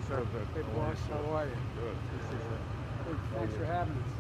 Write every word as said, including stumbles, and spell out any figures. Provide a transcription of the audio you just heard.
sir. Hey, How are you, boss, sir? how are you? Good. Good, thanks for having us.